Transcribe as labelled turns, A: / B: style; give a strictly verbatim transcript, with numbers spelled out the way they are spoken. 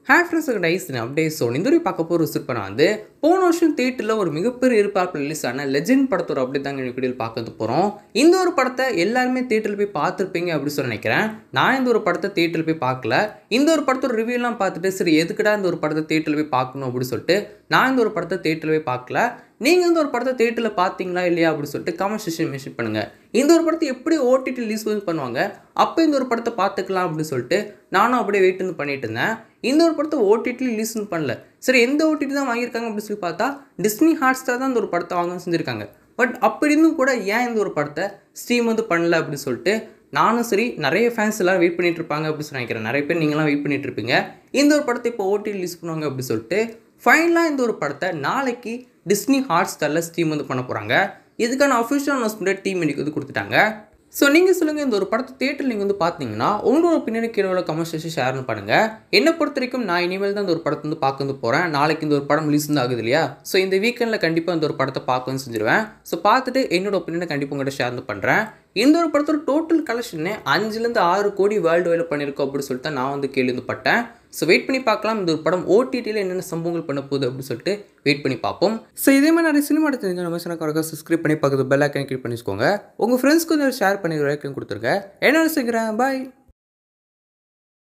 A: Hair ஃப்ரெண்ட்ஸுக்கு dies update so இந்த ஒரு பார்க்க போகிற சூப்பர் வந்து போன வருஷம் தேட்டரில் ஒரு மிகப்பெரிய எதிர்பார்ப்பு ரிலீஸ் ஆன லெஜெண்ட் படத்தோட அப்டேட் தாங்க இந்த வீடியோவில் பார்க்கறது போகிறோம். இந்த ஒரு படத்தை எல்லாருமே தேட்டரில் போய் பார்த்துருப்பீங்க அப்படின்னு சொல்லி நினைக்கிறேன். நான் இந்த ஒரு படத்தை தேட்டரில் போய் பார்க்கல. இந்த ஒரு படத்தோட ரிவ்யூலாம் பார்த்துட்டு சரி எதுக்குடா இந்த ஒரு படத்தை தேட்டரில் போய் பார்க்கணும் அப்படின்னு சொல்லிட்டு நான் இந்த ஒரு படத்தை தேட்டரில் போய் பார்க்கல. நீங்கள் இந்த ஒரு படத்தை தேட்டரில் பார்த்தீங்களா இல்லையா அப்படின்னு சொல்லிட்டு கமெண்ட் செக்ஷன் மென்ஷன் பண்ணுங்கள். இந்த ஒரு படத்தை எப்படி ஓடிடி ரிலீஸ் பண்ணுவாங்க, அப்போ இந்த ஒரு படத்தை பார்த்துக்கலாம் அப்படின்னு சொல்லிட்டு நானும் அப்படியே வெயிட் வந்து பண்ணிட்டு இருந்தேன். இந்த ஒரு படத்தை ஓடிடி ரிலீஸ் பண்ணல. சரி எந்த ஓடிடி தான் வாங்கியிருக்காங்க அப்படின்னு சொல்லி பார்த்தா டிஸ்னி ஹாட்ஸ்டார் தான் இந்த ஒரு படத்தை வாங்க செஞ்சுருக்காங்க. பட் அப்படி இருந்தும் கூட ஏன் இந்த ஒரு படத்தை ஸ்ட்ரீம் வந்து பண்ணல அப்படின்னு சொல்லிட்டு நானும் சரி நிறைய ஃபேன்ஸ் எல்லாம் வெயிட் பண்ணிட்டு இருப்பாங்க அப்படின்னு சொல்லி நினைக்கிறேன். நிறைய பேர் நீங்களாம் வெயிட் பண்ணிட்டு இருப்பீங்க இந்த ஒரு படத்தை இப்போ ஓடிடி ரிலீஸ் பண்ணுவாங்க அப்படின்னு சொல்லிட்டு. ஃபைனலாக இந்த ஒரு படத்தை நாளைக்கு டிஸ்னி ஹாட்ஸ்டாரில் ஸ்ட்ரீம் வந்து பண்ண போகிறாங்க. இதுக்கான அஃபிஷியல் அனௌன்ஸ்மெண்ட் டீம் இன்னைக்கு வந்து கொடுத்துட்டாங்க. ஸோ நீங்கள் சொல்லுங்கள், இந்த ஒரு படத்தை தேட்டரில் நீங்கள் வந்து பார்த்தீங்கன்னா உங்களோட பின்னாடி கீழே கமெண்ட் செக்ஷன் ஷேர் பண்ணுங்கள். என்னை பொறுத்த வரைக்கும் நான் இனிமேல் தான் இந்த ஒரு படத்தை வந்து பார்க்க வந்து போகிறேன். நாளைக்கு இந்த ஒரு படம் ரிலீஸ் வந்து ஆகுது இல்லையா, ஸோ இந்த வீக்கெண்டில் கண்டிப்பாக இந்த ஒரு படத்தை பார்க்க வந்து செஞ்சுருவேன். ஸோ பார்த்துட்டு என்னோட ஒப்பீனியனை கண்டிப்பாக உங்கள்கிட்ட ஷேர் வந்து பண்ணுறேன். இந்த ஒரு படத்தோட டோட்டல் கலெக்ஷனே அஞ்சுலேருந்து ஆறு கோடி வேர்ல்டு வைடில் பண்ணியிருக்கோம் அப்படின்னு சொல்லிட்டு நான் வந்து கேள்விப்பட்டேன். ஸோ வெயிட் பண்ணி பார்க்கலாம் இந்த ஒரு படம் ஓடிடியில் என்னென்ன சம்பவங்கள் பண்ண போகுது அப்படின்னு சொல்லிட்டு வெயிட் பண்ணி பார்ப்போம். ஸோ இதே மாதிரி நிறைய சினிமா எடுத்து நம்ம சேனல் சப்ஸ்கிரைப் பண்ணி பார்க்குறது பெல் ஐக்கன் கிளிக் பண்ணிக்கோங்க. உங்கள் ஃப்ரெண்ட்ஸ்க்கு கொஞ்சம் ஷேர் பண்ணி லைக் கொடுத்துருங்க. என்ன நினைச்சுக்கிறேன். பாய்.